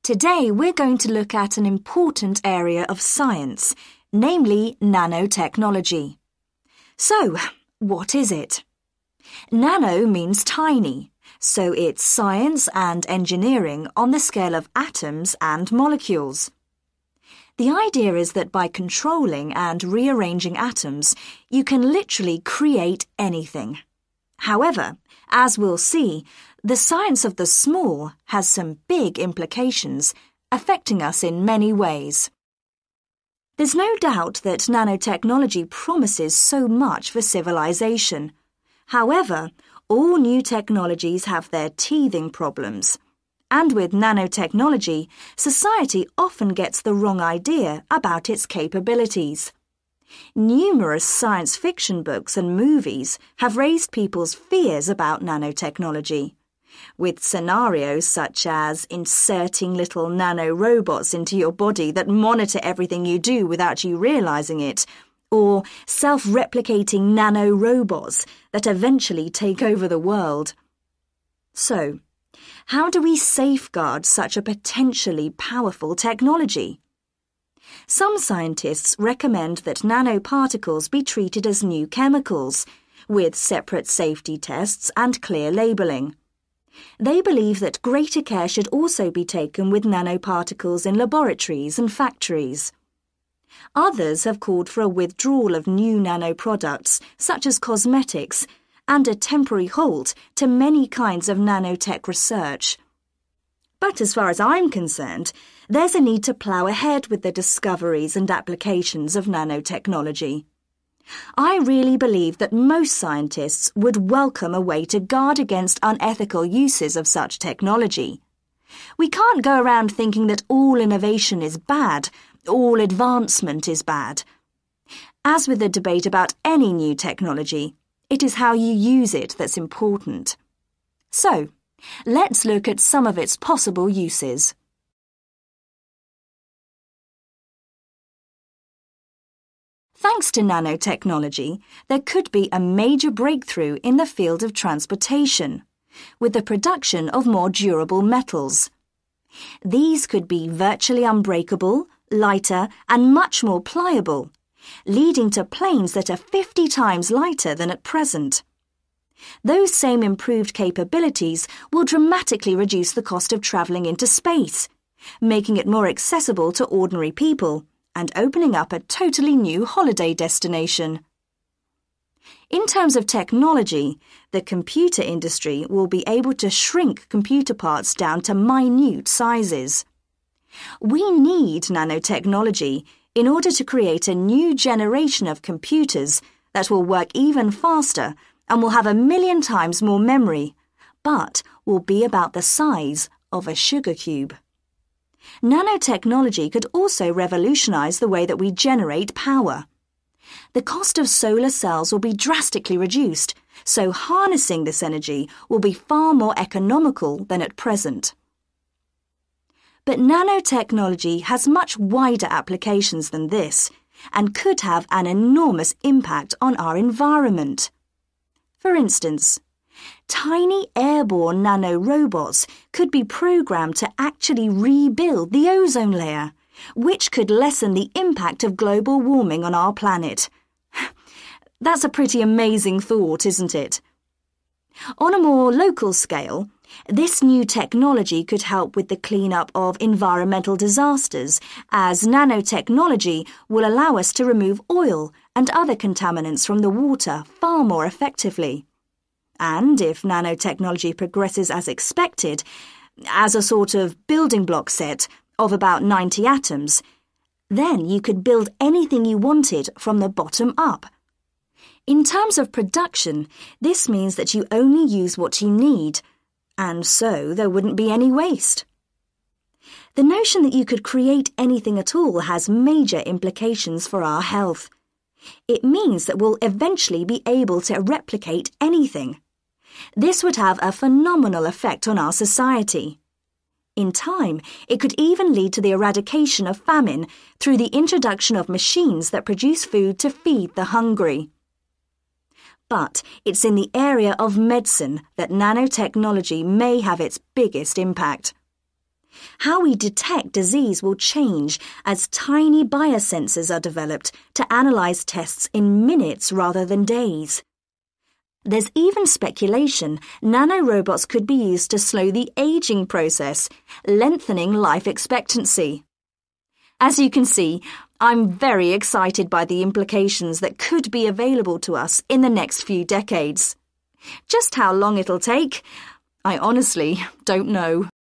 Today we're going to look at an important area of science, namely nanotechnology. So, what is it? Nano means tiny, so it's science and engineering on the scale of atoms and molecules. The idea is that by controlling and rearranging atoms, you can literally create anything. However, as we'll see, the science of the small has some big implications, affecting us in many ways. There's no doubt that nanotechnology promises so much for civilization. However, all new technologies have their teething problems. And with nanotechnology, society often gets the wrong idea about its capabilities. Numerous science fiction books and movies have raised people's fears about nanotechnology, with scenarios such as inserting little nanorobots into your body that monitor everything you do without you realizing it, or self-replicating nanorobots that eventually take over the world. So, how do we safeguard such a potentially powerful technology? Some scientists recommend that nanoparticles be treated as new chemicals, with separate safety tests and clear labelling. They believe that greater care should also be taken with nanoparticles in laboratories and factories. Others have called for a withdrawal of new nanoproducts, such as cosmetics, and a temporary halt to many kinds of nanotech research. But as far as I'm concerned, there's a need to plough ahead with the discoveries and applications of nanotechnology. I really believe that most scientists would welcome a way to guard against unethical uses of such technology. We can't go around thinking that all innovation is bad, all advancement is bad. As with the debate about any new technology, it is how you use it that's important. So, let's look at some of its possible uses. Thanks to nanotechnology, there could be a major breakthrough in the field of transportation, with the production of more durable metals. These could be virtually unbreakable, lighter, and much more pliable, leading to planes that are 50 times lighter than at present. Those same improved capabilities will dramatically reduce the cost of travelling into space, making it more accessible to ordinary people and opening up a totally new holiday destination. In terms of technology, the computer industry will be able to shrink computer parts down to minute sizes. We need nanotechnology in order to create a new generation of computers that will work even faster and will have 1,000,000 times more memory, but will be about the size of a sugar cube. Nanotechnology could also revolutionize the way that we generate power. The cost of solar cells will be drastically reduced, so harnessing this energy will be far more economical than at present. But nanotechnology has much wider applications than this and could have an enormous impact on our environment. For instance, tiny airborne nanorobots could be programmed to actually rebuild the ozone layer, which could lessen the impact of global warming on our planet. That's a pretty amazing thought, isn't it? On a more local scale, this new technology could help with the cleanup of environmental disasters, as nanotechnology will allow us to remove oil and other contaminants from the water far more effectively. And if nanotechnology progresses as expected, as a sort of building block set of about 90 atoms, then you could build anything you wanted from the bottom up. In terms of production, this means that you only use what you need, and so there wouldn't be any waste. The notion that you could create anything at all has major implications for our health. It means that we'll eventually be able to replicate anything. This would have a phenomenal effect on our society. In time, it could even lead to the eradication of famine through the introduction of machines that produce food to feed the hungry. But it's in the area of medicine that nanotechnology may have its biggest impact. How we detect disease will change as tiny biosensors are developed to analyze tests in minutes rather than days. There's even speculation nanorobots could be used to slow the aging process, lengthening life expectancy. As you can see, I'm very excited by the implications that could be available to us in the next few decades. Just how long it'll take, I honestly don't know.